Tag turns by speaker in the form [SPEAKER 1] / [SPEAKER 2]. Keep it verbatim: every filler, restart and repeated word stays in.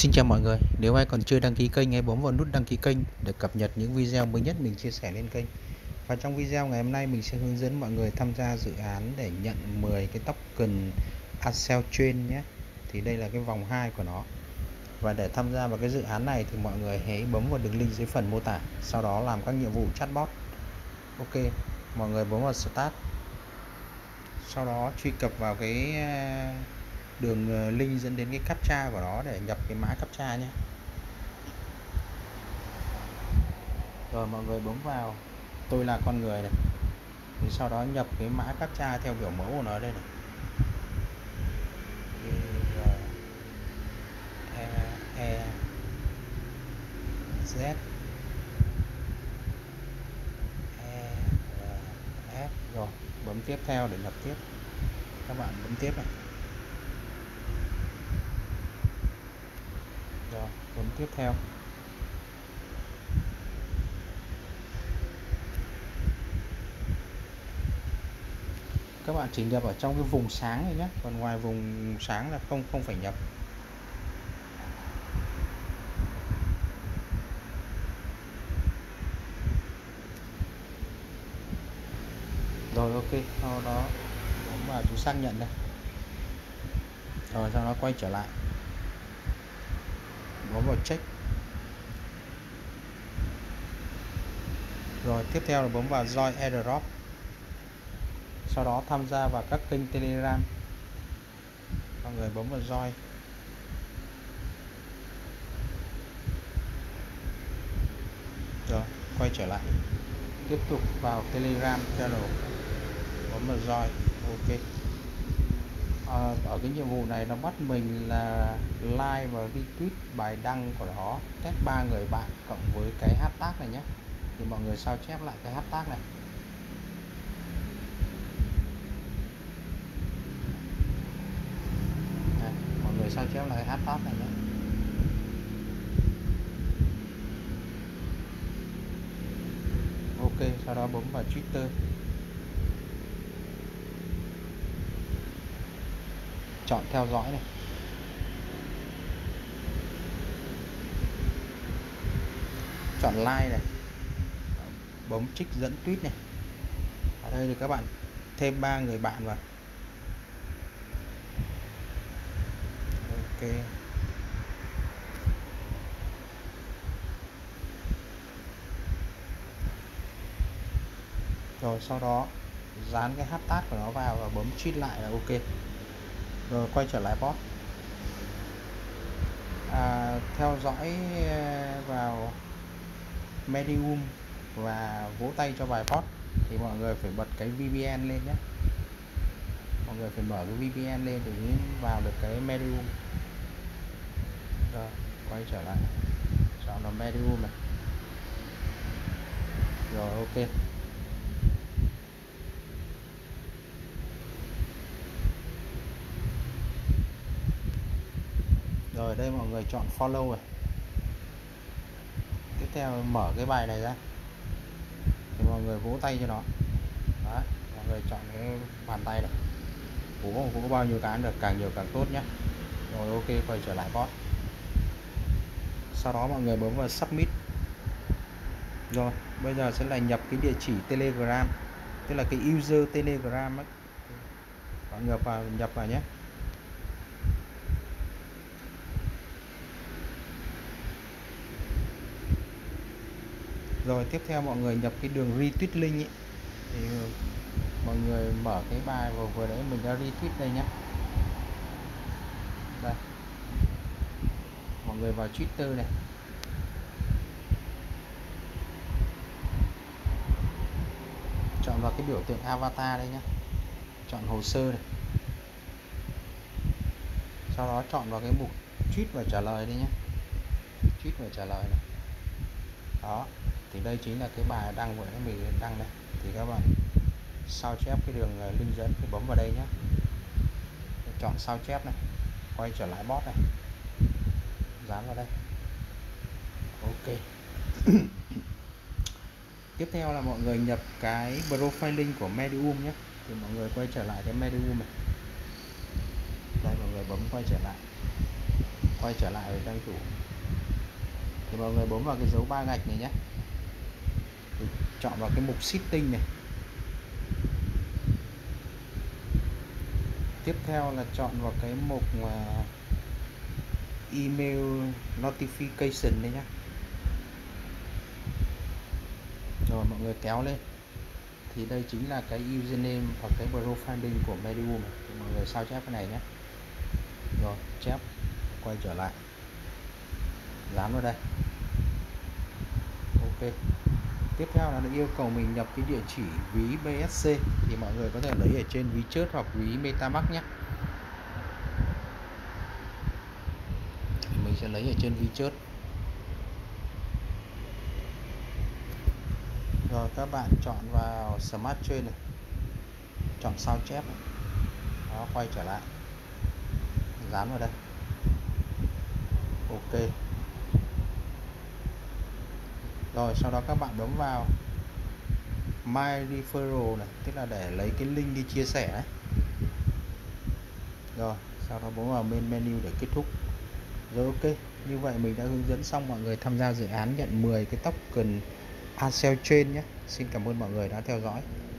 [SPEAKER 1] Xin chào mọi người, nếu ai còn chưa đăng ký kênh hãy bấm vào nút đăng ký kênh để cập nhật những video mới nhất mình chia sẻ lên kênh. Và trong video ngày hôm nay mình sẽ hướng dẫn mọi người tham gia dự án để nhận mười cái token Accel Chain nhé. Thì đây là cái vòng hai của nó. Và để tham gia vào cái dự án này thì mọi người hãy bấm vào đường link dưới phần mô tả, sau đó làm các nhiệm vụ chatbot. Ok, mọi người bấm vào Start. Sau đó truy cập vào cái đường link dẫn đến cái captcha của nó để nhập cái mã captcha nhé. Rồi mọi người bấm vào tôi là con người này, thì sau đó nhập cái mã captcha theo biểu mẫu của nó đây này. E, e, Z, E, F. Rồi bấm tiếp theo để nhập tiếp. Các bạn bấm tiếp này. Rồi bấm tiếp theo. Các bạn chỉ nhập ở trong cái vùng sáng này nhé, còn ngoài vùng sáng là không không phải nhập. Rồi ok, sau đó bấm vào chú xác nhận đây. Rồi sau đó quay trở lại, bấm vào check. Rồi tiếp theo là bấm vào join airdrop. Sau đó tham gia vào các kênh Telegram. Mọi người bấm vào join. Rồi quay trở lại, tiếp tục vào Telegram channel, bấm vào join. Ok. À, ở cái nhiệm vụ này nó bắt mình là like và retweet bài đăng của nó, tag ba người bạn cộng với cái hashtag này nhé. Thì mọi người sao chép lại cái hashtag này. Đây, mọi người sao chép lại cái hashtag này nhé. Ok, sau đó bấm vào Twitter, chọn theo dõi này, chọn like này, bấm trích dẫn tweet này. Ở đây thì các bạn thêm ba người bạn vào. Ok. Rồi sau đó dán cái hashtag của nó vào và bấm tweet lại là ok. Rồi quay trở lại bot. À, theo dõi vào Medium và vỗ tay cho bài post thì mọi người phải bật cái vê pê en lên nhé. Mọi người phải mở cái vê pê en lên để vào được cái Medium. Rồi quay trở lại, chọn là Medium này. Rồi ok. Rồi đây mọi người chọn follow rồi. Tiếp theo mở cái bài này ra thì mọi người vỗ tay cho nó. Đó, mọi người chọn cái bàn tay này, vỗ vỗ bao nhiêu cái được, càng nhiều càng tốt nhé. Rồi ok, quay trở lại bot. Sau đó mọi người bấm vào submit. Rồi bây giờ sẽ là nhập cái địa chỉ Telegram, tức là cái user Telegram ấy. Bạn nhập vào nhập vào nhé. Rồi tiếp theo mọi người nhập cái đường retweet link ấy. Thì mọi người mở cái bài vừa vừa đấy mình đã retweet đây nhé. Đây, mọi người vào Twitter này, chọn vào cái biểu tượng avatar đây nhé, chọn hồ sơ này, sau đó chọn vào cái mục tweet và trả lời đây nhé, tweet và trả lời này. Đó, thì đây chính là cái bài đăng vừa nãy mình đăng này. Thì các bạn sao chép cái đường link dẫn thì bấm vào đây nhé, chọn sao chép này, quay trở lại bot này, dán vào đây. Ok. Tiếp theo là mọi người nhập cái profile link của Medium nhé. Thì mọi người quay trở lại cái Medium này. Đây mọi người bấm quay trở lại, quay trở lại với trang chủ thì mọi người bấm vào cái dấu ba gạch này nhé, thì chọn vào cái mục setting này. Tiếp theo là chọn vào cái mục mà email notification đây nhé. Rồi mọi người kéo lên thì đây chính là cái username và cái profiling của Medium. Thì mọi người sao chép cái này nhé. Rồi chép, quay trở lại, dán vào đây. Ok. Tiếp theo là nó yêu cầu mình nhập cái địa chỉ ví bê ét xê, thì mọi người có thể lấy ở trên ví chớt hoặc ví MetaMask nhé. Thì mình sẽ lấy ở trên ví chớt. Rồi các bạn chọn vào Smart Chain này, chọn sao chép này. Đó, quay trở lại, dán vào đây. Ok. Rồi sau đó các bạn bấm vào My Referral này, tức là để lấy cái link đi chia sẻ đấy. Rồi sau đó bấm vào main menu để kết thúc. Rồi ok, như vậy mình đã hướng dẫn xong mọi người tham gia dự án nhận mười cái token Accel Chain nhé. Xin cảm ơn mọi người đã theo dõi.